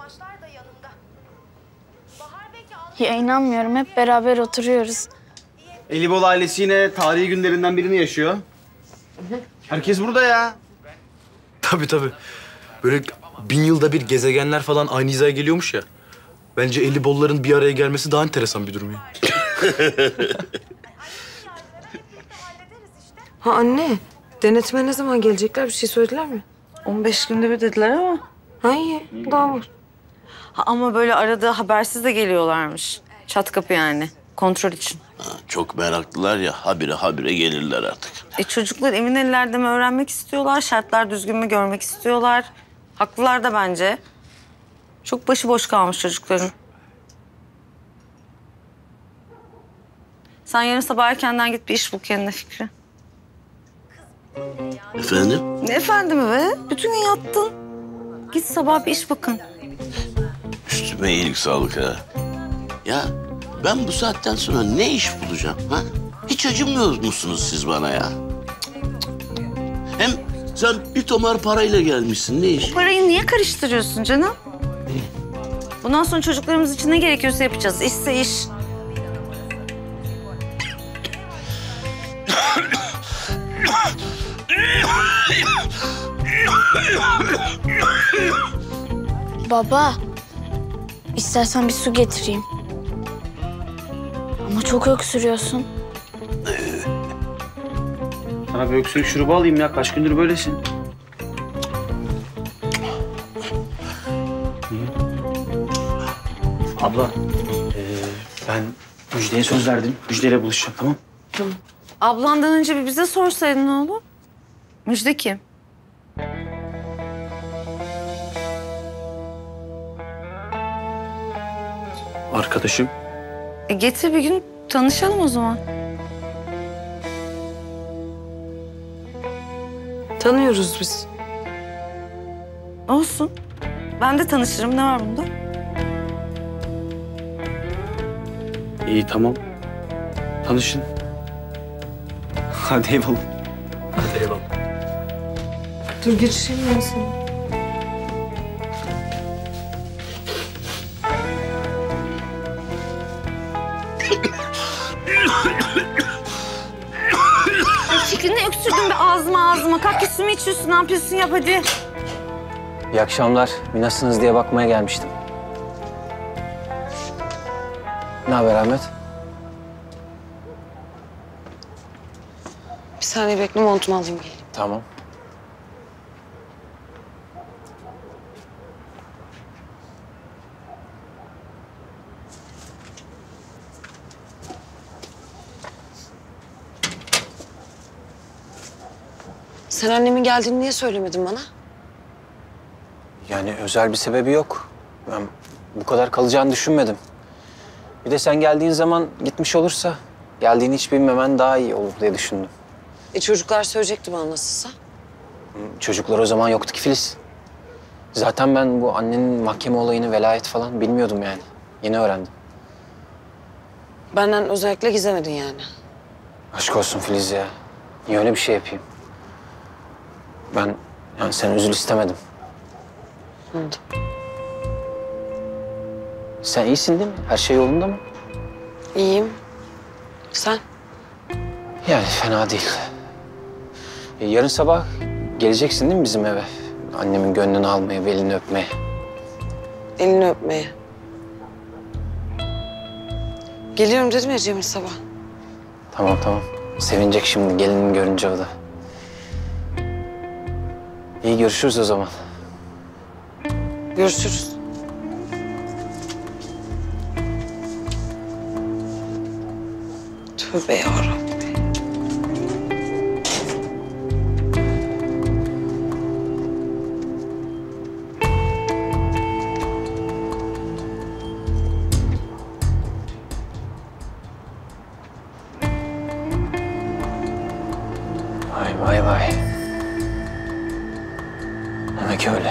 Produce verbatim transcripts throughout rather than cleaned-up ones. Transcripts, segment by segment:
Ya inanmıyorum, hep beraber oturuyoruz. Elibolu ailesi yine tarihi günlerinden birini yaşıyor. Herkes burada ya. Tabii tabii. Böyle bin yılda bir gezegenler falan aynı hizaya geliyormuş ya. Bence Eliboluların bir araya gelmesi daha enteresan bir durum ya. Ha anne, denetime ne zaman gelecekler? Bir şey söylediler mi? on beş günde bir dediler ama. Ha iyi, daha var. Ha, ama böyle arada habersiz de geliyorlarmış. Çat kapı yani, kontrol için. Ha, çok meraklılar ya, habire habire gelirler artık. E çocuklar emin ellerde mi öğrenmek istiyorlar, şartlar düzgün mü görmek istiyorlar. Haklılar da bence. Çok başıboş kalmış çocukların. Sen yarın sabah erkenden git bir iş bul kendine Fikri. Efendim? Ne efendimi be? Bütün gün yattın. Git sabah bir iş bakın. Üstüme iyilik sağlık ha. Ya ben bu saatten sonra ne iş bulacağım ha? Hiç acımıyor musunuz siz bana ya? Hem sen bir tomar parayla gelmişsin, ne iş? Parayı niye karıştırıyorsun canım? Bundan sonra çocuklarımız için ne gerekiyorsa yapacağız. İşse iş. Baba, istersen bir su getireyim. Ama çok öksürüyorsun. Sana bir öksürük şurubu alayım ya. Kaç gündür böylesin. Abla, ee, ben Müjde'ye söz verdim. Müjde'yle buluşacağım, tamam? Tamam. Ablandan önce bir bize sorsaydın oğlum. Müjde kim? Arkadaşım. E getir bir gün tanışalım o zaman. Tanıyoruz biz. Olsun. Ben de tanışırım. Ne var bunda? İyi, tamam. Tanışın. Hadi eyvallah. Hadi eyvallah. Dur geçireyim ben seni. Fikri ne öksürdün be ağzıma ağzıma. Kalk git su mu içiyorsun? Ne yapıyorsun? Yap hadi. İyi akşamlar. Bir nasılsınız diye bakmaya gelmiştim. Ne haber Rahmet? Bir saniye bekle, montumu alayım geleyim. Tamam. Sen annemin geldiğini niye söylemedin bana? Yani özel bir sebebi yok. Ben bu kadar kalacağını düşünmedim. Bir de sen geldiğin zaman gitmiş olursa geldiğini hiç bilmemen daha iyi olur diye düşündüm. E çocuklar söyleyecekti bana nasılsa. Çocuklar o zaman yoktu ki Filiz. Zaten ben bu annenin mahkeme olayını, velayet falan bilmiyordum yani. Yeni öğrendim. Benden özellikle gizlemedin yani. Aşk olsun Filiz ya. Niye öyle bir şey yapayım? Ben yani sen üzül istemedim. Anladım. Sen iyisin değil mi? Her şey yolunda mı? İyiyim. Sen? Yani fena değil. E, yarın sabah geleceksin değil mi bizim eve? Annemin gönlünü almaya, belini öpmeye. Elini öpmeye. Geliyorum dedim ya Cemil sabah. Tamam tamam. Sevinecek şimdi gelinin görünce o da. İyi görüşürüz o zaman. Görüşürüz. Tövbe yarabbim. Vay vay vay. Demek öyle.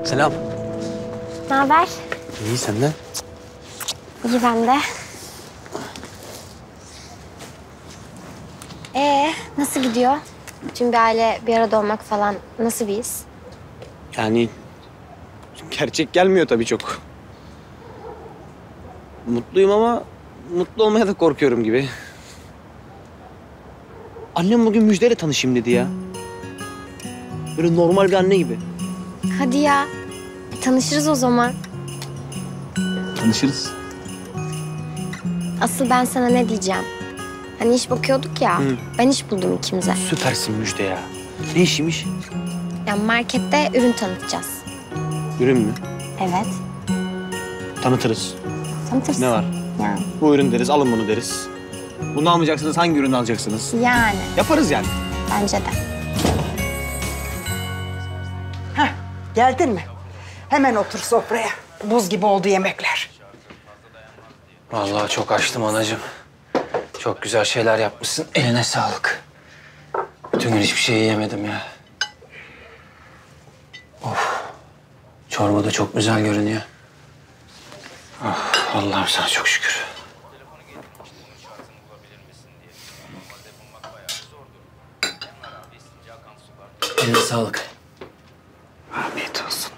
Selam. Ne haber? İyi senden. İyi ben de. Ee, nasıl gidiyor? Tüm bir aile bir arada olmak falan nasıl bir his? Yani gerçek gelmiyor tabii çok. Mutluyum ama mutlu olmaya da korkuyorum gibi. Annem bugün Müjde'yle tanışayım dedi ya. Böyle normal bir anne gibi. Hadi ya. E, tanışırız o zaman. Tanışırız. Asıl ben sana ne diyeceğim? Hani iş bakıyorduk ya. Hı. Ben iş buldum ikimize. Süpersin Müjde ya. Ne işiymiş? Yani markette ürün tanıtacağız. Ürün mü? Evet. Tanıtırız. Tanıtırsın. Ne var? Yani. Bu ürün deriz, alın bunu deriz. Bunu almayacaksınız, hangi ürünü alacaksınız? Yani. Yaparız yani. Bence de. Heh, geldin mi? Hemen otur sofraya. Buz gibi oldu yemekler. Vallahi çok açtım anacığım. Çok güzel şeyler yapmışsın. Eline sağlık. Bütün gün hiçbir şey yiyemedim ya. Of. Çorba da çok güzel görünüyor. Oh, Allah'ım sana çok şükür. Eline sağlık. Afiyet olsun.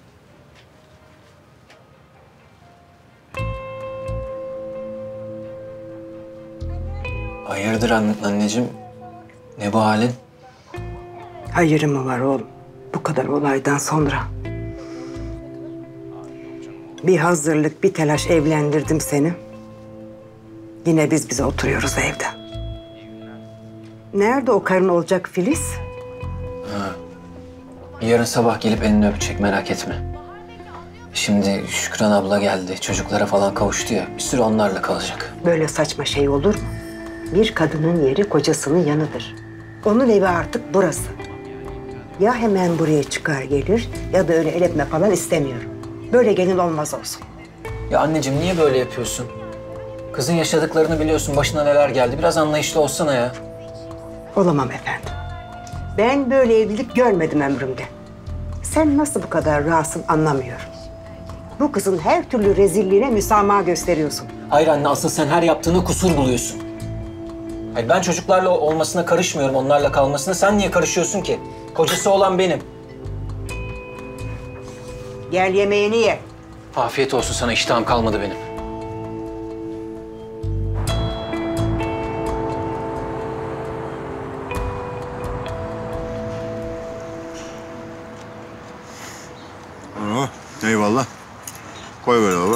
Hayırdır anne, anneciğim? Ne bu halin? Hayırım mı var oğlum? Bu kadar olaydan sonra. Bir hazırlık, bir telaş evlendirdim seni. Yine biz bize oturuyoruz evde. Nerede o karın olacak Filiz? Yarın sabah gelip elini öpecek, merak etme. Şimdi Şükran abla geldi, çocuklara falan kavuştu ya. Bir süre onlarla kalacak. Böyle saçma şey olur mu? Bir kadının yeri kocasının yanıdır. Onun evi artık burası. Ya hemen buraya çıkar gelir ya da öyle el etme falan istemiyorum. Böyle gelin olmaz olsun. Ya anneciğim niye böyle yapıyorsun? Kızın yaşadıklarını biliyorsun, başına neler geldi. Biraz anlayışlı olsana ya. Olamam efendim. Ben böyle evlilik görmedim ömrümde. Sen nasıl bu kadar rahatsın anlamıyorum. Bu kızın her türlü rezilliğine müsamaha gösteriyorsun. Hayır anne, asıl sen her yaptığına kusur buluyorsun. Hayır, ben çocuklarla olmasına karışmıyorum, onlarla kalmasına. Sen niye karışıyorsun ki? Kocası olan benim. Gel yemeğini ye. Afiyet olsun sana, iştahım kalmadı benim. Oh, eyvallah. Koy böyle baba.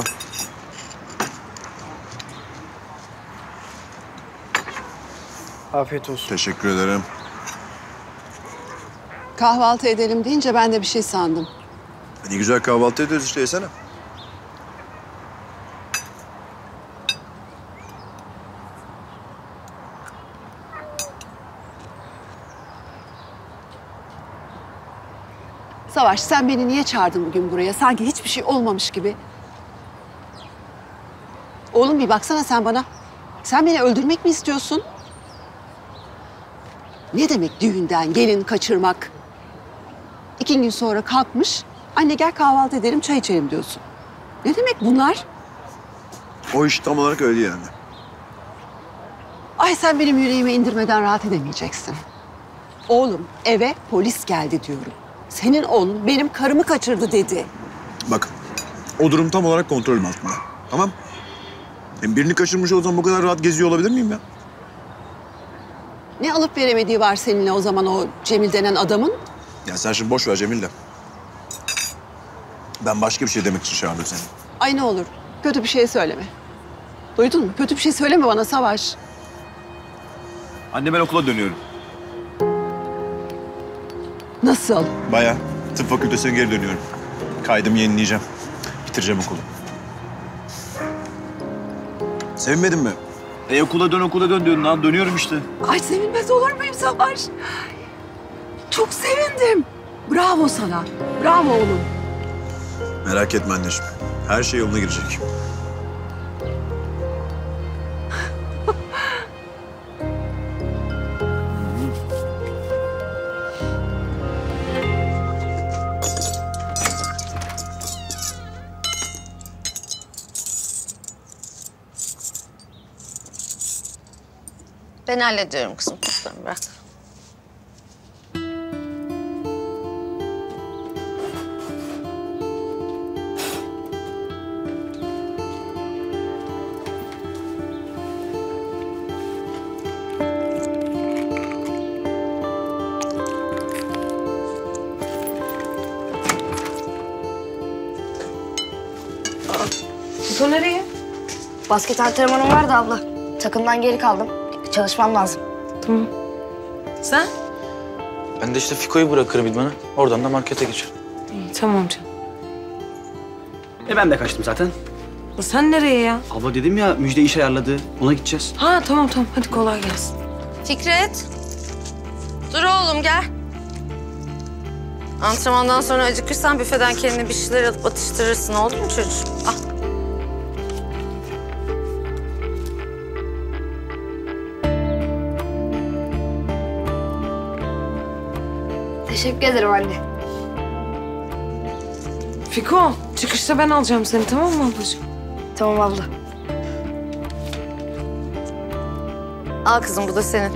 Afiyet olsun. Teşekkür ederim. Kahvaltı edelim deyince ben de bir şey sandım. Ne güzel kahvaltı ediyoruz işte, yesene. Savaş, sen beni niye çağırdın bugün buraya? Sanki hiçbir şey olmamış gibi. Oğlum bir baksana sen bana. Sen beni öldürmek mi istiyorsun? Ne demek düğünden gelin kaçırmak? İki gün sonra kalkmış, anne gel kahvaltı edelim, çay içelim diyorsun. Ne demek bunlar? O iş tam olarak öyle yani. Ay sen benim yüreğime indirmeden rahat edemeyeceksin. Oğlum eve polis geldi diyorum. Senin oğlun benim karımı kaçırdı dedi. Bak, o durum tam olarak kontrolüm altında. Tamam? Hem birini kaçırmış olsam bu kadar rahat geziyor olabilir miyim ya? Ne alıp veremediği var seninle o zaman o Cemil denen adamın? Ya sen şimdi boş ver Cemil de. Ben başka bir şey demek için çağırdım seni. Ay ne olur kötü bir şey söyleme. Duydun mu? Kötü bir şey söyleme bana Savaş. Anne ben okula dönüyorum. Nasıl? Bayağı. Tıp fakültesine geri dönüyorum. Kaydımı yenileyeceğim. Bitireceğim okulu. Sevinmedin mi? E okula dön okula dön diyorsun lan. Dönüyorum işte. Ay sevinmez olur muyum Savaş? Çok sevindim. Bravo sana. Bravo oğlum. Merak etme anneciğim. Her şey yoluna girecek. Ben hallediyorum kızım. Lütfen bırak. Bu nereye? Basket antrenmanım vardı abla. Takımdan geri kaldım. Çalışmam lazım. Tamam. Sen? Ben de işte Fiko'yu bırakırım idmana. Oradan da markete geçerim. İyi, tamam canım. E ben de kaçtım zaten. Sen nereye ya? Abla dedim ya Müjde iş ayarladı. Ona gideceğiz. Ha tamam tamam. Hadi kolay gelsin. Fikret. Dur oğlum gel. Antrenmandan sonra acıkırsan büfeden kendine bir şeyler alıp atıştırırsın. Oldu mu çocuğum? Al. Teşekkür ederim anne. Fiko, çıkışta ben alacağım seni, tamam mı ablacığım? Tamam abla. Al kızım, bu da senin.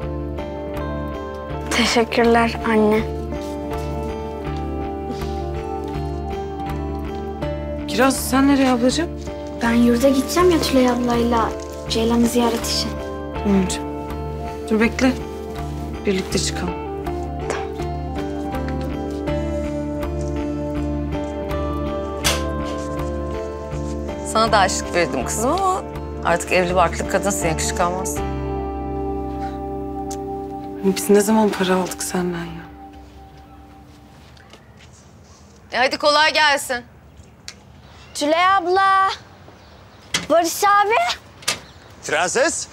Teşekkürler anne. Kiraz, sen nereye ablacığım? Ben yurda gideceğim ya Tülay ablayla Ceylan'ı ziyaret için. Tamam canım. Dur bekle. Birlikte çıkalım. Sana da aşık verdim kızım ama artık evli barklı kadınsın, yakışık almaz. Biz ne zaman para aldık senden ya? E hadi kolay gelsin. Tülay abla. Barış abi. Prenses.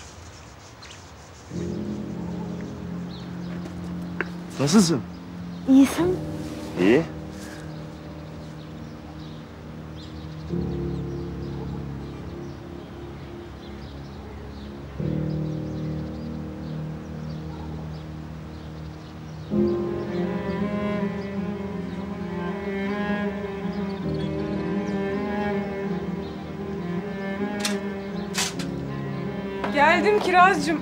Nasılsın? İyisin. İyi. Geldim Kirazcığım.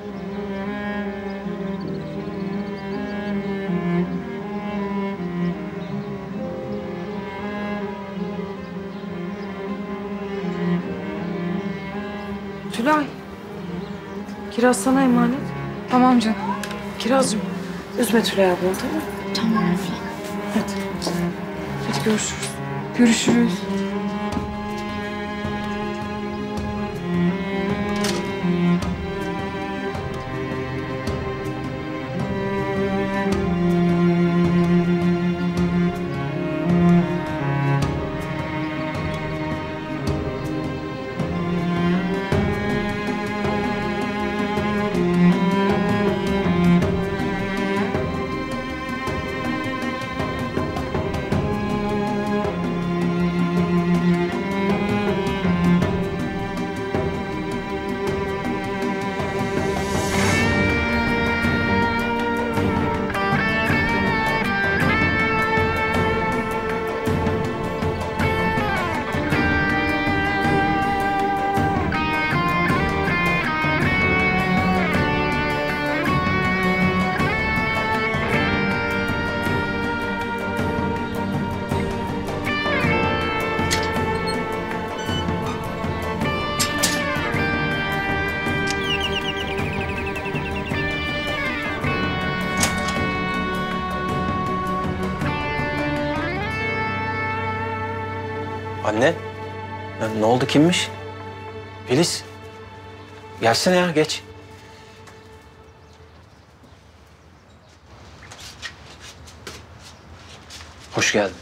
Tülay. Kiraz sana emanet. Tamam canım. Kirazcığım, üzme Tülay ablanı, tamam mı? Tamam abla. Hadi. Hadi görüşürüz. Görüşürüz. Anne, ya ne oldu, kimmiş? Filiz, gelsene ya, geç. Hoş geldin.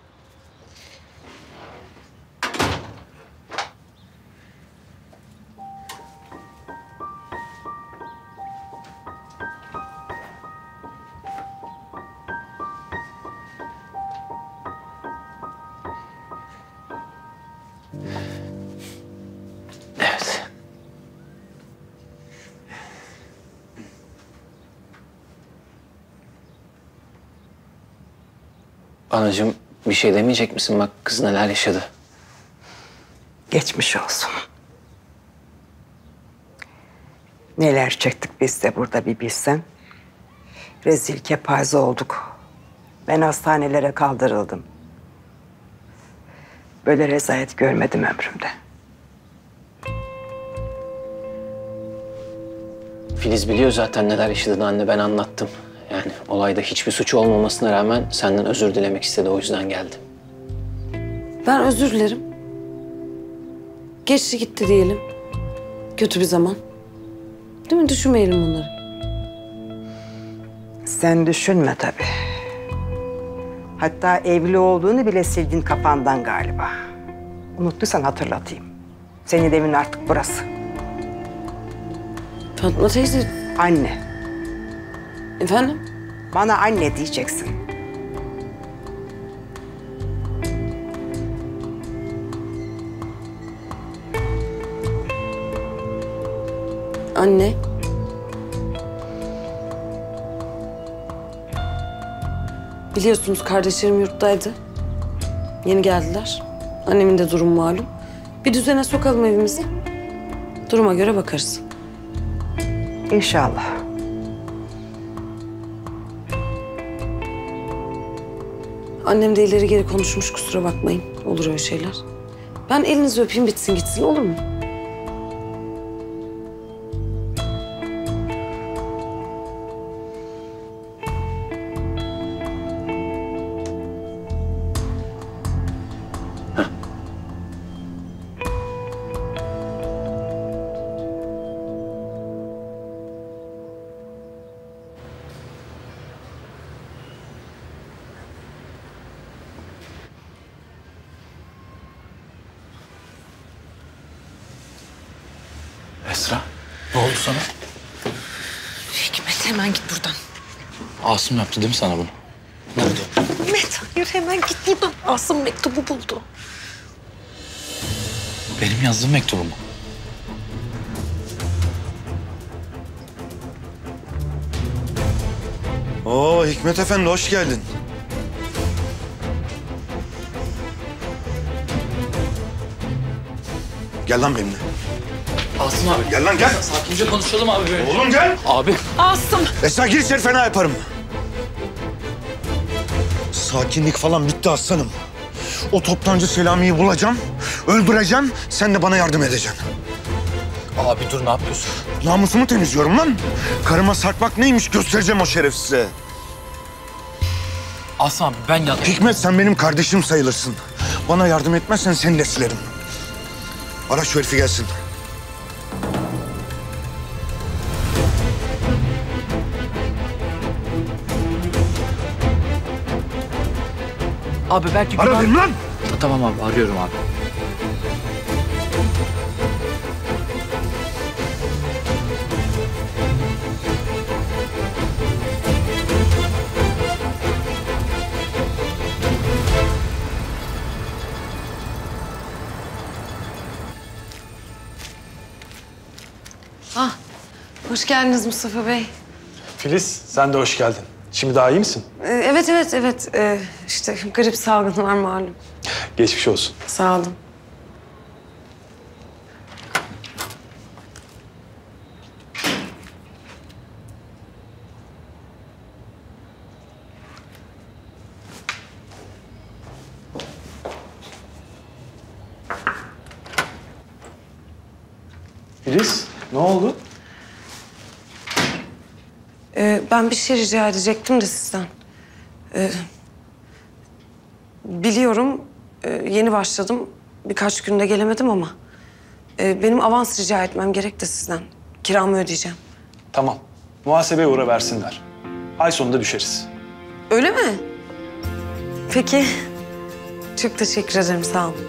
Evet. Anacığım, bir şey demeyecek misin? Bak kız neler yaşadı. Geçmiş olsun. Neler çektik biz de burada bir bilsen. Rezil kepaze olduk. Ben hastanelere kaldırıldım. Böyle rezalet görmedim ömrümde. Filiz biliyor zaten neler yaşadığını anne, ben anlattım. Yani olayda hiçbir suçu olmamasına rağmen senden özür dilemek istedi, o yüzden geldim. Ben özür dilerim. Geçti gitti diyelim. Kötü bir zaman. Değil mi? Düşünmeyelim bunları. Sen düşünme tabii. Hatta evli olduğunu bile sildin kafandan galiba. Unuttuysan hatırlatayım. Senin evin artık burası. Fatma teyze. Anne. Efendim? Bana anne diyeceksin. Anne. Biliyorsunuz kardeşlerim yurttaydı. Yeni geldiler. Annemin de durumu malum. Bir düzene sokalım evimizi. Duruma göre bakarız. İnşallah. Annem de ileri geri konuşmuş, kusura bakmayın. Olur öyle şeyler. Ben elinizi öpeyim, bitsin gitsin, olur mu? Esra, ne oldu sana? Hikmet, hemen git buradan. Asım yaptı değil mi sana bunu? Nerede? Hikmet, hayır hemen git buradan. Asım mektubu buldu. Benim yazdığım mektubu mu? Oo Hikmet Efendi, hoş geldin. Gel lan benimle. Asım abi. Gel lan gel. Sakince konuşalım abi böyle. Oğlum gel. Abi. Asım. Esra gir içeri, fena yaparım. Sakinlik falan bitti aslanım. O toptancı Selami'yi bulacağım, öldüreceğim, sen de bana yardım edeceksin. Abi dur, ne yapıyorsun? Namusumu temizliyorum lan. Karıma sarkmak neymiş göstereceğim o şerefsize. Asım abi ben ya... Hikmet, sen benim kardeşim sayılırsın. Bana yardım etmezsen seni de silerim. Ara şu herifi gelsin. Abi belki... Ara benim lan! Tamam abi, arıyorum abi. Ah, hoş geldiniz Mustafa Bey. Filiz, sen de hoş geldin. Şimdi daha iyi misin? Ee, evet, evet, evet. Ee, işte grip salgını var malum. Geçmiş olsun. Sağ olun. Filiz, ne oldu? Ee, ben bir şey rica edecektim de sizden. Ee, biliyorum, e, yeni başladım. Birkaç günde gelemedim ama... E, benim avans rica etmem gerek de sizden. Kiramı ödeyeceğim. Tamam, muhasebeye uğra versinler. Ay sonunda düşeriz. Öyle mi? Peki. Çok teşekkür ederim, sağ olun.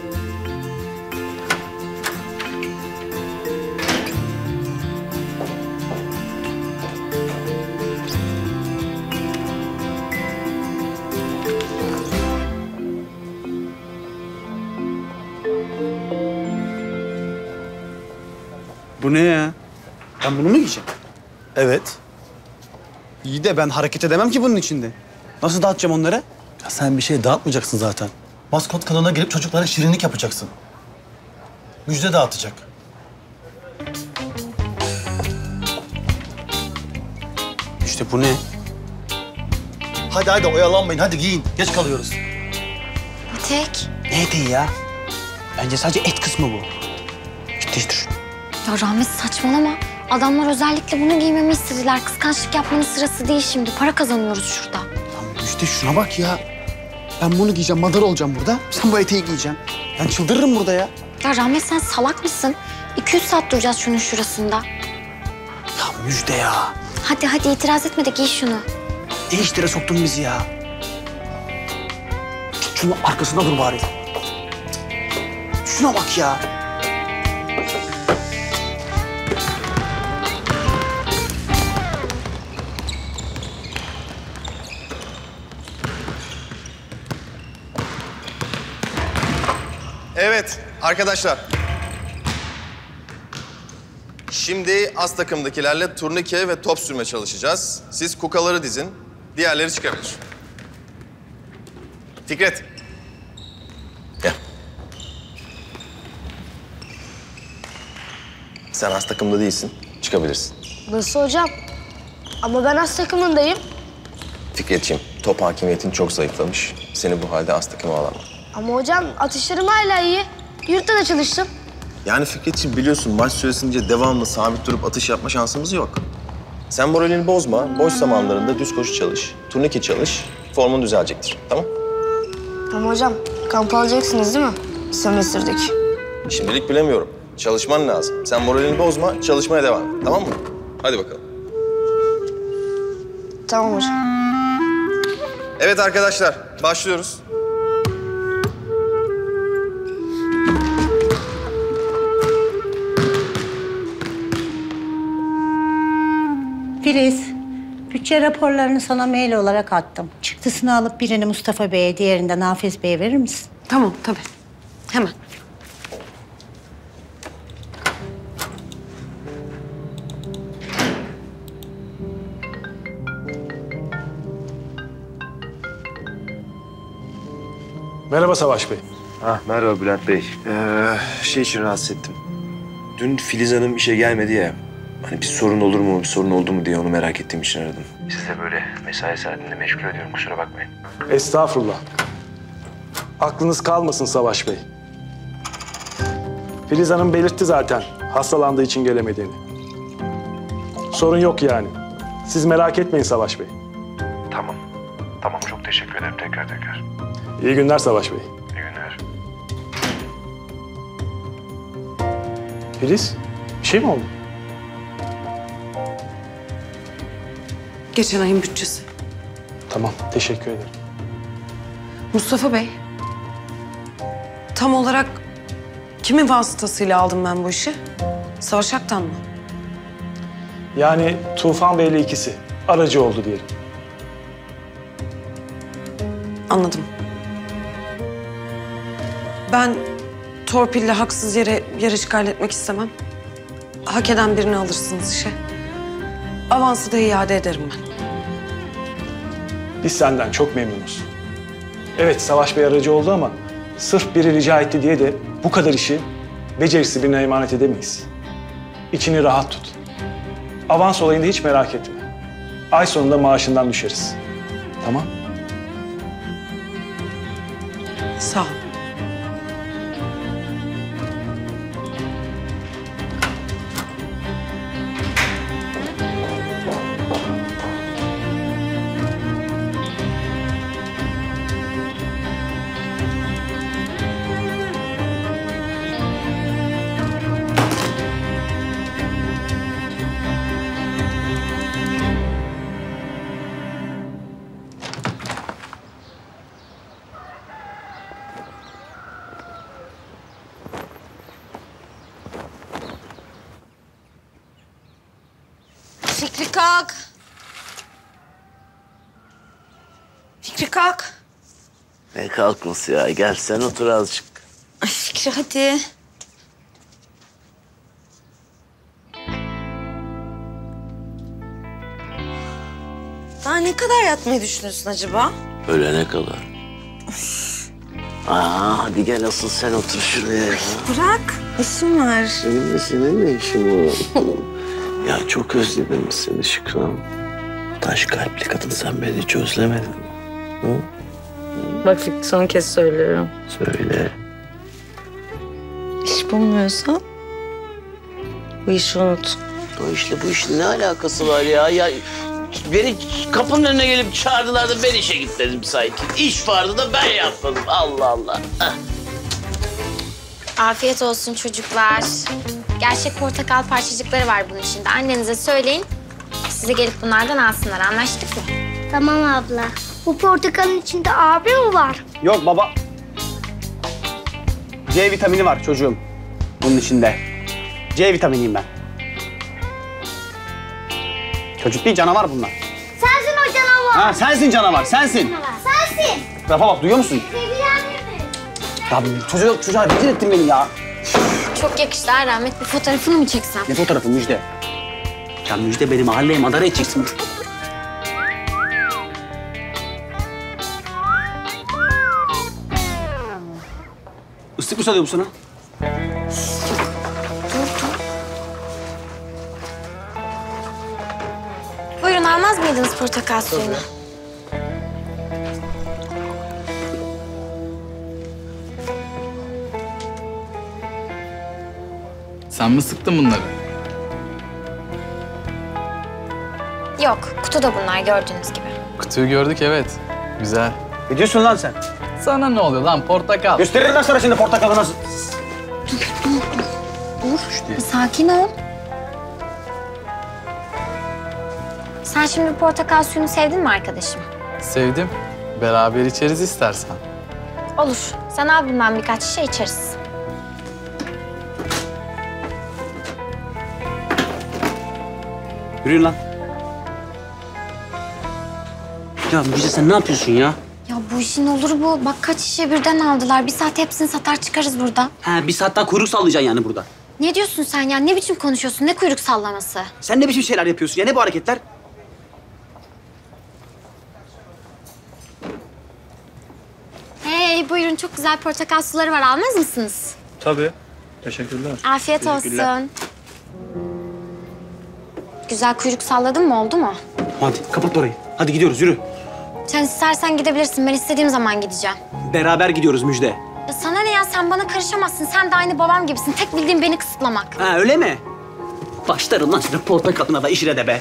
Bu ne ya? Ben bunu mu giyeceğim? Evet. İyi de ben hareket edemem ki bunun içinde. Nasıl dağıtacağım onları? Ya sen bir şey dağıtmayacaksın zaten. Maskot kanalına gelip çocuklara şirinlik yapacaksın. Müjde dağıtacak. İşte bu ne? Hadi hadi oyalanmayın. Hadi giyin. Geç kalıyoruz. Tek. Ne eteği ya? Bence sadece et kısmı bu. Git değiştir. Ya Rahmet saçmalama. Adamlar özellikle bunu giymemi istediler. Kıskançlık yapmanın sırası değil şimdi. Para kazanıyoruz şurada. İşte şuna bak ya. Ben bunu giyeceğim, madar olacağım burada. Sen bu eteği giyeceksin. Ben çıldırırım burada ya. Ya Rahmet sen salak mısın? iki yüz saat duracağız şunun şurasında. Ya müjde ya. Hadi hadi itiraz etme de giy şunu. Ne işlere soktun bizi ya? Git şunun arkasında dur bari. Şuna bak ya. Evet arkadaşlar. Şimdi az takımdakilerle turnike ve top sürme çalışacağız. Siz kukaları dizin, diğerleri çıkabilir. Fikret. Gel. Sen az takımda değilsin, çıkabilirsin. Nasıl hocam? Ama ben az takımındayım. Fikretciğim, top hakimiyetin çok zayıflamış. Seni bu halde az takıma alamam. Ama hocam atışlarım hala iyi. Yurtta da çalıştım. Yani Fikretciğim biliyorsun maç süresince devamlı sabit durup atış yapma şansımız yok. Sen moralini bozma, boş zamanlarında düz koşu çalış, turnike çalış, formun düzelecektir, tamam? Ama hocam kamp alacaksınız değil mi? Sömestrdeki. Şimdilik bilemiyorum. Çalışman lazım. Sen moralini bozma, çalışmaya devam et, tamam mı? Hadi bakalım. Tamam hocam. Evet arkadaşlar, başlıyoruz. Filiz, bütçe raporlarını sana mail olarak attım. Çıktısını alıp birini Mustafa Bey'e, diğerini de Nafiz Bey'e verir misin? Tamam, tabii. Hemen. Merhaba Savaş Bey. Ah, merhaba Bülent Bey. Ee, şey için rahatsız ettim. Dün Filiz Hanım işe gelmedi ya. Hani bir sorun olur mu, bir sorun oldu mu diye onu merak ettiğim için aradım. Siz de böyle mesai saatinde meşgul ediyorum, kusura bakmayın. Estağfurullah. Aklınız kalmasın Savaş Bey. Filiz Hanım belirtti zaten hastalandığı için gelemediğini. Sorun yok yani. Siz merak etmeyin Savaş Bey. Tamam. Tamam, çok teşekkür ederim tekrar tekrar. İyi günler Savaş Bey. İyi günler. Filiz, bir şey mi oldu? Geçen ayın bütçesi. Tamam, teşekkür ederim. Mustafa Bey, tam olarak kimin vasıtasıyla aldım ben bu işi? Savaş Ak'tan mı? Yani Tufan Bey'le ikisi aracı oldu diyelim. Anladım. Ben torpille haksız yere yer işgal etmek istemem. Hak eden birini alırsınız işe. Avansı da iade ederim ben. Biz senden çok memnunuz. Evet, Savaş Bey aracı oldu ama sırf biri rica etti diye de bu kadar işi becerisi birine emanet edemeyiz. İçini rahat tut. Avans olayında hiç merak etme. Ay sonunda maaşından düşeriz. Tamam? Sağ ol. Fikri kalk. Fikri kalk. Ne kalkması ya? Gel sen otur azıcık. Ay Fikri hadi. Daha ne kadar yatmayı düşünüyorsun acaba? Ölene kadar. Aa, hadi gel asıl sen otur şuraya. Bırak. İşim var. Senin de senin ne işin var? Ya çok özledim seni Şükran. taş kalpli kadın, sen beni hiç özlemedin. Hı? Bak Fikri, son kez söylüyorum. Söyle. İş bulmuyorsan bu işi unut. O işle bu işin ne alakası var ya? Ya beni kapının önüne gelip çağırdılar da ben işe gitmedim sanki. İş vardı da ben yapmadım. Allah Allah. Heh. Afiyet olsun çocuklar. Gerçek portakal parçacıkları var bunun içinde. Annenize söyleyin. Size gelip bunlardan alsınlar. Anlaştık mı? Tamam abla. Bu portakalın içinde abi mi var? Yok baba. C vitamini var çocuğum. Bunun içinde. C vitaminiyim ben. Çocuk değil, canavar bunlar. Sensin o canavar. Ha, sensin canavar, sensin. Sensin. Lafa bak, duyuyor musun? Ya çocuğa, çocuğa rezil ettin beni ya. Çok yakıştı ha Rahmet. Bir fotoğrafını mı çeksem? Ne fotoğrafı Müjde? Ya Müjde beni mahalleye madara edeceksin. Islık mı çalıyor bu sana? Buyurun, almaz mıydınız portakal suyunu? Sen mi sıktın bunları? Yok, kutuda bunlar gördüğünüz gibi. Kutuyu gördük, evet. Güzel. Ne diyorsun lan sen? Sana ne oluyor lan, portakal? Gösteririm ben sana şimdi portakalı nasıl. Dur, dur. Sakin ol. Sen şimdi portakal suyunu sevdin mi arkadaşım? Sevdim. Beraber içeriz istersen. Olur. Sen al bundan birkaç şişe içeriz. Yürüyün lan. Ya Müjde sen ne yapıyorsun ya? Ya bu işin olur bu. Bak kaç şişe birden aldılar. Bir saat hepsini satar çıkarız buradan. Ha, bir saat daha kuyruk sallayacaksın yani burada. Ne diyorsun sen ya? Ne biçim konuşuyorsun? Ne kuyruk sallaması? Sen ne biçim şeyler yapıyorsun ya? Ne bu hareketler? Hey buyurun, çok güzel portakal suları var. Almaz mısınız? Tabii. Teşekkürler. Afiyet Teşekkürler. olsun. Güzel kuyruk salladın mı? Oldu mu? Hadi kapat orayı. Hadi gidiyoruz, yürü. Sen istersen gidebilirsin. Ben istediğim zaman gideceğim. Beraber gidiyoruz Müjde. Ya sana ne ya? Sen bana karışamazsın. Sen de aynı babam gibisin. Tek bildiğin beni kısıtlamak. Ha öyle mi? Başlarım lan senin portakalına da işine de be.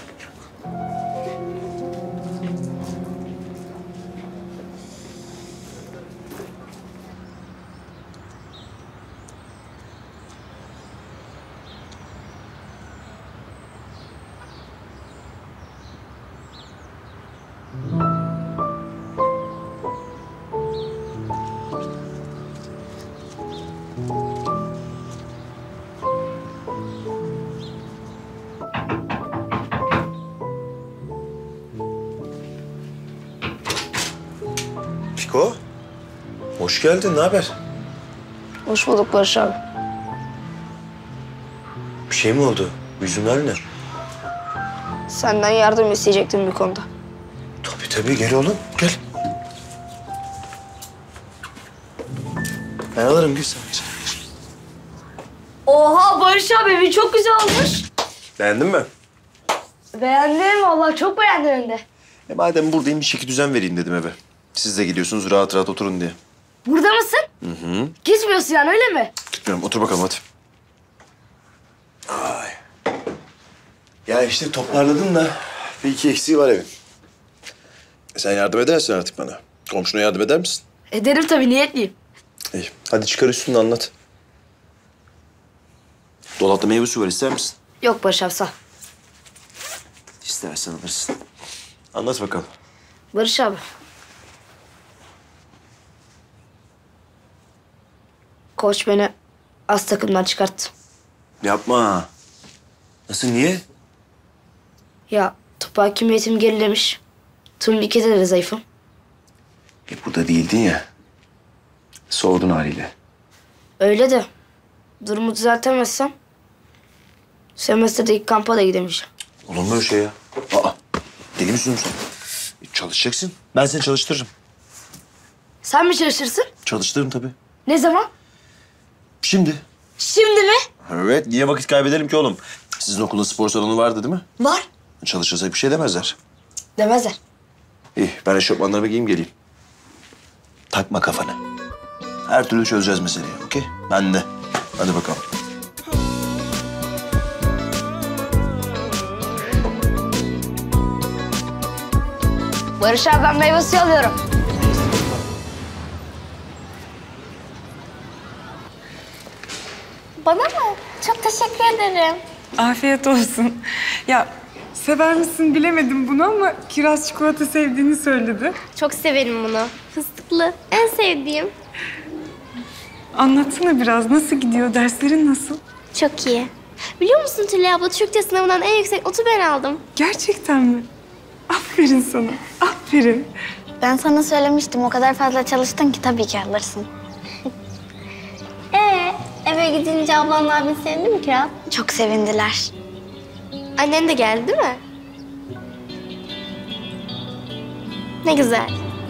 Fiko, hoş geldin. Ne haber? Hoş bulduk Barış abi. Bir şey mi oldu? Yüzünler ne? Senden yardım isteyecektim bir konuda. Tabii tabii, gel oğlum, gel. Ben alırım, gül sen. Oha Barış abi, evi çok güzel olmuş. Beğendin mi? Beğendim vallahi, çok beğendim hem de. E madem buradayım, bir şekil düzen vereyim dedim eve. Siz de gidiyorsunuz, rahat rahat oturun diye. Burada mısın? Hı hı. Gitmiyorsun yani, öyle mi? Gitmiyorum, otur bakalım hadi. Ay. Ya işte toparladın da bir iki eksiği var evin. E sen yardım edersin artık bana. Komşuna yardım eder misin? Ederim tabii, niyetliyim. İyi. Hadi çıkar üstünü anlat. Dolapta meyve suyu var, ister misin? Yok Barış abi, sağ ol. İstersen alırsın. Anlat bakalım. Barış abi. Koç beni az takımdan çıkarttı. Yapma. Nasıl, niye? Ya top hakimiyetim gerilemiş. Turnikede de zayıfım. E burada değildin ya. Soğudun haliyle. Öyle de durumu düzeltemezsem semesterde ilk kampa da gidemeyeceğim. Olur mu öyle şey ya? Aa, deli misin sen? E, çalışacaksın. Ben seni çalıştırırım. Sen mi çalışırsın? Çalıştırırım tabii. Ne zaman? Şimdi. Şimdi mi? Evet, niye vakit kaybedelim ki oğlum? Sizin okulun spor salonu vardı değil mi? Var. Çalışırsak bir şey demezler. Demezler. İyi, ben eşofmanlarımı giyeyim geleyim. Takma kafanı. Her türlü çözeceğiz meseleyi, okey? Ben de. Hadi bakalım. Barış abi ben meyve suyu alıyorum. Bana mı? Çok teşekkür ederim. Afiyet olsun. Ya sever misin bilemedim bunu ama Kiraz çikolata sevdiğini söyledi. Çok severim bunu. Fıstıklı. En sevdiğim. Anlatsana biraz. Nasıl gidiyor? Derslerin nasıl? Çok iyi. Biliyor musun Tülay abla, Türkçe sınavından en yüksek notu ben aldım. Gerçekten mi? Aferin sana. Aferin. Ben sana söylemiştim. O kadar fazla çalıştın ki tabii ki alırsın. Ee, eve gidince ablanla abin sevindi mi Kiraz? Çok sevindiler. Annen de geldi değil mi? Ne güzel.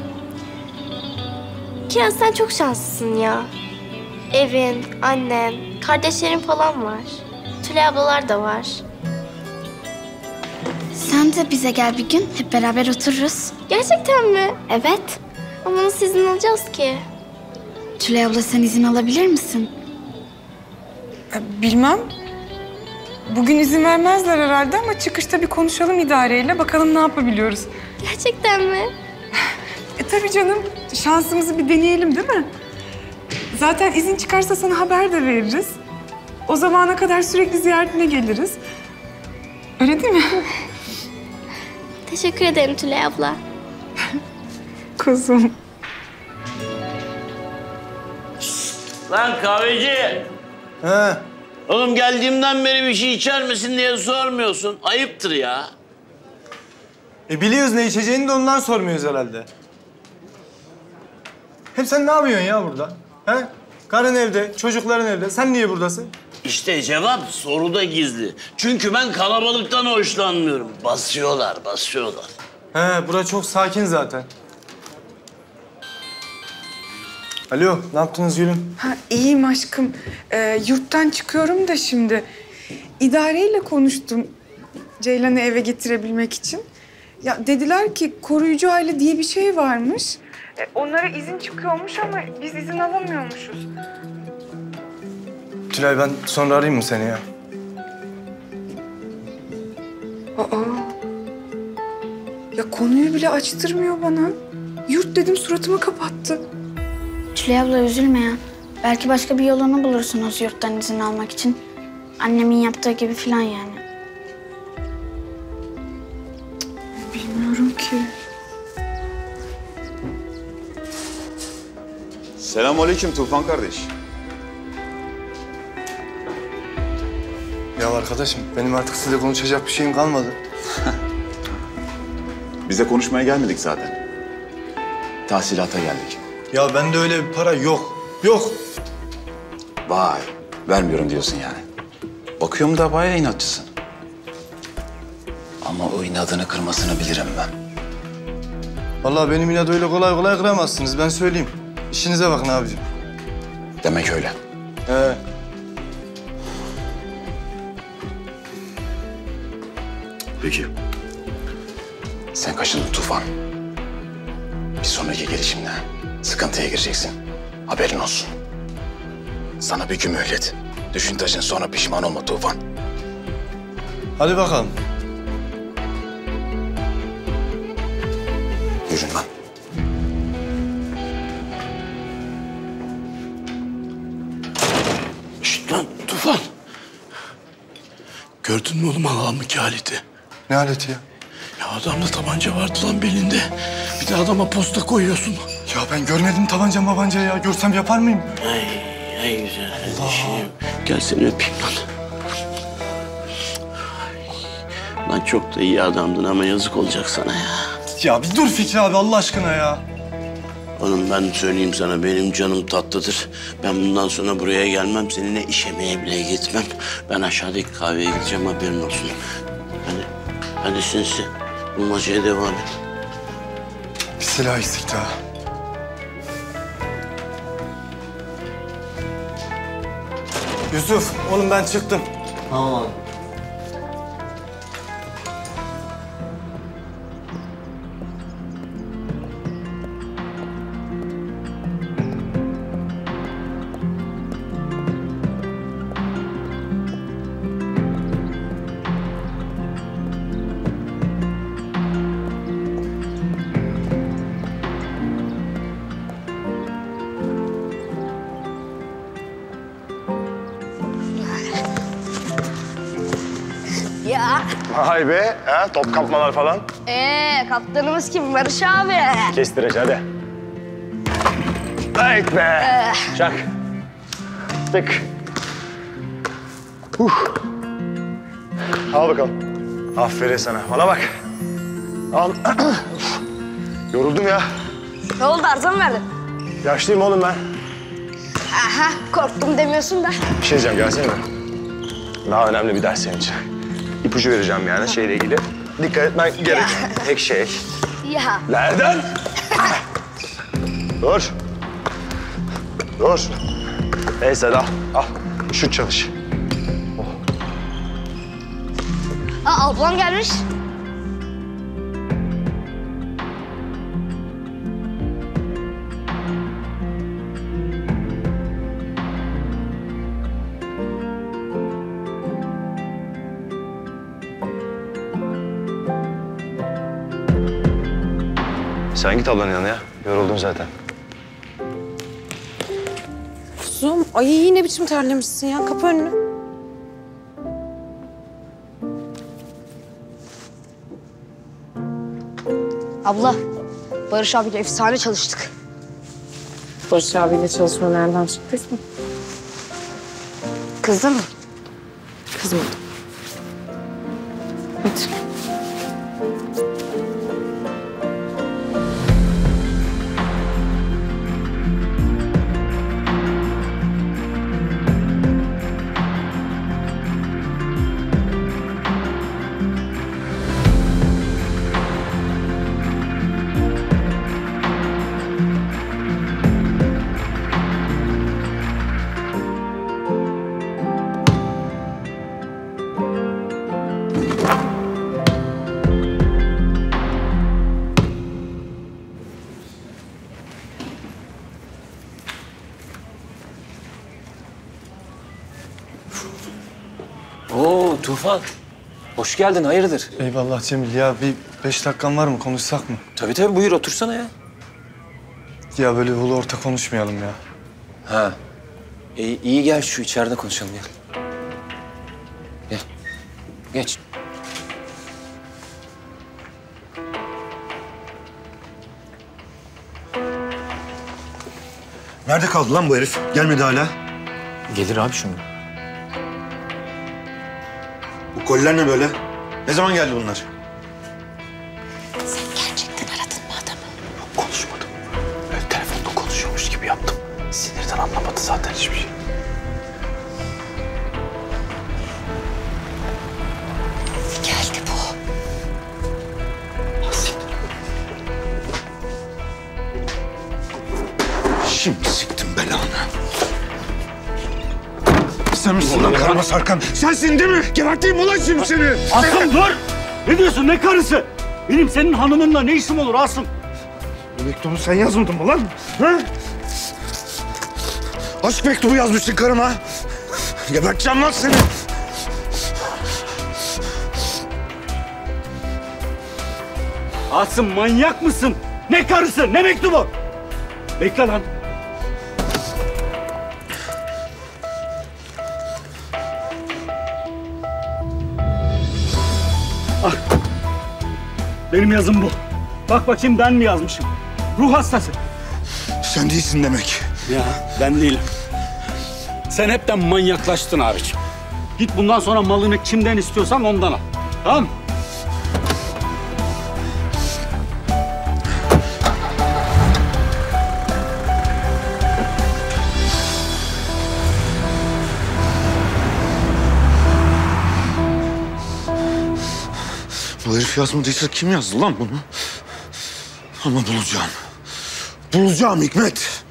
Kiraz sen çok şanslısın ya. Evin, annen, kardeşlerin falan var. Tülay ablalar da var. Sen de bize gel bir gün. Hep beraber otururuz. Gerçekten mi? Evet. Ama nasıl izin alacağız ki? Tülay abla sen izin alabilir misin? Bilmem. Bugün izin vermezler herhalde ama çıkışta bir konuşalım idareyle. Bakalım ne yapabiliyoruz. Gerçekten mi? E tabii canım. Şansımızı bir deneyelim değil mi? Zaten izin çıkarsa sana haber de veririz. O zamana kadar sürekli ziyaretine geliriz. Öyle değil mi? Teşekkür ederim Tülay abla. Kuzum. Lan kahveci. He. Oğlum geldiğimden beri bir şey içer misin diye sormuyorsun. Ayıptır ya. E biliyoruz ne içeceğini de ondan sormuyoruz herhalde. Hem sen ne yapıyorsun ya burada? He? Karın evde, çocukların evde. Sen niye buradasın? İşte cevap soruda gizli. Çünkü ben kalabalıktan hoşlanmıyorum. Basıyorlar, basıyorlar. He, bura çok sakin zaten. Alo, ne yaptınız gülüm? Ha, iyiyim aşkım. Ee, yurttan çıkıyorum da şimdi. İdareyle konuştum Ceylan'ı eve getirebilmek için. Ya dediler ki koruyucu aile diye bir şey varmış. E, onlara izin çıkıyormuş ama biz izin alamıyormuşuz. Tülay ben sonra arayayım mı seni ya? Aa. Ya konuyu bile açtırmıyor bana. Yurt dedim suratımı kapattı. Tülay abla üzülme ya. Belki başka bir yolunu bulursunuz yurttan izin almak için. Annemin yaptığı gibi falan yani. Bilmiyorum ki. Selamünaleyküm Tufan kardeş. Ya arkadaşım benim artık sizinle konuşacak bir şeyim kalmadı. Biz de konuşmaya gelmedik zaten. Tahsilata geldik. Ya bende öyle bir para yok. Yok. Vay, vermiyorum diyorsun yani. Bakıyorum da bayağı inatçısın. Ama o inadını kırmasını bilirim ben. Vallahi benim inadı öyle kolay kolay kıramazsınız ben söyleyeyim. İşinize bakın abicim. Demek öyle. He. Peki. Sen kaşındın Tufan. Bir sonraki gelişimde sıkıntıya gireceksin. Haberin olsun. Sana bir gün mühlet. Düşün taşın sonra pişman olma Tufan. Hadi bakalım. Yürün lan. Şşt lan Tufan. Gördün mü oğlum ağamdaki aleti? Ne aleti ya? Ya adamda tabanca vardı lan belinde. Bir de adama posta koyuyorsun. Ya ben görmedim tabanca mabanca ya. Görsem yapar mıyım? Ay, ay güzel kardeşim. Gel seni öpeyim lan. Lan çok da iyi adamdın ama yazık olacak sana ya. Ya bir dur Fikri abi Allah aşkına ya. Oğlum ben söyleyeyim sana benim canım tatlıdır. Ben bundan sonra buraya gelmem. Seninle işemeye bile gitmem. Ben aşağıdaki kahveye gideceğim haberin olsun. Hadi, hadi sinsi. Bulmacaya devam et. Bir silah eksik daha. Yusuf, oğlum ben çıktım. Tamam abi. Ya. Vay be. Ha, top kapmalar falan. Ee, kaptanımız kim? Barış abi. Kestireç hadi. Hayt be. Ee. Çak. Tık. Uh. Al bakalım. Aferin sana. Bana bak. Al. Yoruldum ya. Ne oldu, arıza mı verdin? Yaşlıyım oğlum ben. Aha, korktum demiyorsun da. Bir şey diyeceğim, gelsene. Daha önemli bir ders senin için. İpucu vereceğim yani şeyle ilgili. Dikkat etmen gerek. Tek şey. Ya. Nereden? Dur. Dur. Neyse al. Al. Şut çalış. Aa, ablam gelmiş. Sen git ablanın yanına ya. Yoruldun zaten. Kuzum, ay yine biçim terlemişsin ya. Kapı önünü. Abla, Barış abiyle efsane çalıştık. Barış abiyle çalışma nereden çıktıysa? Kızdın mı? Kızmadım. Hadi. Oo Tufan. Hoş geldin, hayırdır? Eyvallah Cemil. Ya bir beş dakikan var mı? Konuşsak mı? Tabii tabii, buyur otursana ya. Ya böyle ulu orta konuşmayalım ya. Ha. İyi, iyi gel şu içeride konuşalım gel. Gel. Geç. Nerede kaldı lan bu herif? Gelmedi hala. Gelir abi şimdi. Bu koliler ne böyle? Ne zaman geldi bunlar? Sen gerçekten aradın mı adamı? Yok, konuşmadım. Böyle telefonda konuşuyormuş gibi yaptım. Sinirden anlamadı zaten hiçbir şey. Geldi bu. Şimdi siktim belanı. Sen misin lan karıma sarkan? Sensin değil mi? Geberteyim ulan şimdi seni. Asım dur! Ne diyorsun, ne karısı? Benim senin hanımınla ne işim olur Asım? Bu mektubu sen yazmadın mı lan? Ha? Aşk mektubu yazmışsın karıma. Geberteceğim lan seni. Asım manyak mısın? Ne karısı, ne mektubu? Bekle lan. Ah. Benim yazım bu. Bak bakayım ben mi yazmışım? Ruh hastası. Sen değilsin demek. Ya ben değilim. Sen hepten manyaklaştın abiciğim. Git bundan sonra malını kimden istiyorsan ondan al. Tamam mı? Bu herif yazmadıysa kim yazdı lan bunu? Ama bulacağım. Bulacağım Hikmet.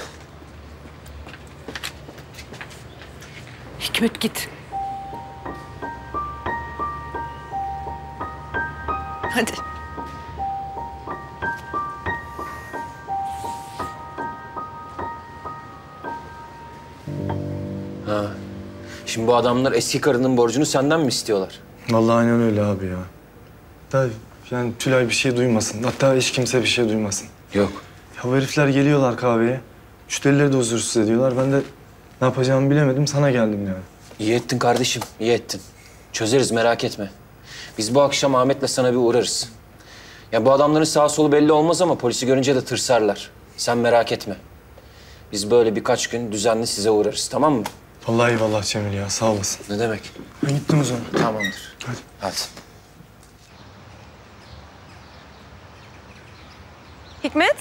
Hikmet git. Hadi. Ha. Şimdi bu adamlar eski karının borcunu senden mi istiyorlar? Vallahi aynen öyle abi ya. Da yani Tülay bir şey duymasın. Hatta hiç kimse bir şey duymasın. Yok. Ya bu herifler geliyorlar kahveye. Müşterileri de huzursuz ediyorlar. Ben de ne yapacağımı bilemedim. Sana geldim yani. İyi ettin kardeşim, iyi ettin. Çözeriz, merak etme. Biz bu akşam Ahmet'le sana bir uğrarız. Ya bu adamların sağ solu belli olmaz ama polisi görünce de tırsarlar. Sen merak etme. Biz böyle birkaç gün düzenli size uğrarız, tamam mı? Vallahi eyvallah Cemil ya, sağ olasın. Ne demek? Ben gittim o zaman. Tamamdır. Hadi. Hadi. Hikmet?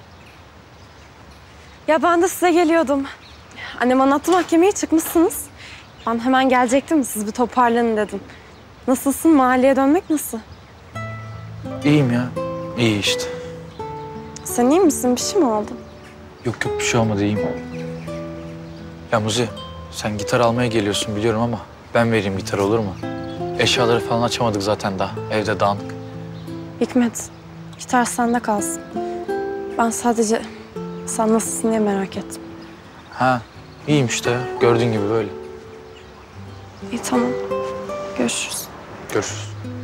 Ya ben de size geliyordum. Annem anlattı, mahkemeye çıkmışsınız. Ben hemen gelecektim, siz bir toparlanın dedim. Nasılsın? Mahalleye dönmek nasıl? İyiyim ya. İyi işte. Sen iyi misin? Bir şey mi oldu? Yok yok bir şey olmadı, iyiyim. Ya Muzi, sen gitar almaya geliyorsun biliyorum ama ben vereyim gitar, olur mu? Eşyaları falan açamadık zaten daha. Evde dağınık. Hikmet, gitar sende kalsın. Ben sadece sen nasılsın diye merak ettim. Ha, iyiyim işte ya. Gördüğün gibi böyle. İyi, tamam. Görüşürüz. Görüşürüz.